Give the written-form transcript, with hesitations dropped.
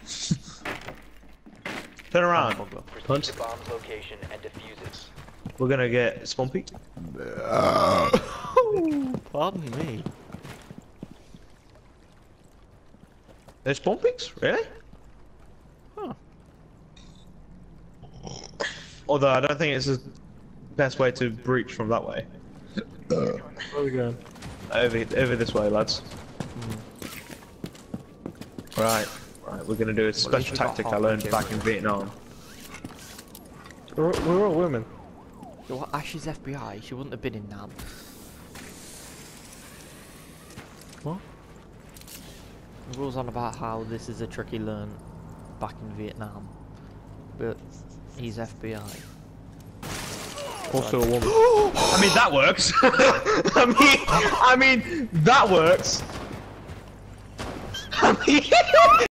Turn around. Punch. The bomb's location and defuse it. We're gonna get Swampy. Pardon me. There's Swampings? Really? Huh. Although I don't think it's the best way to breach from that way. Where are we going? Over this way, lads. Right, we're gonna do a special tactic I learned back in Vietnam. We're all women. So what, Ash's FBI? She wouldn't have been in Nam. What? It goes on about how this is a trick he learned back in Vietnam, but he's FBI. Also a woman. I mean that works. I mean that works. I mean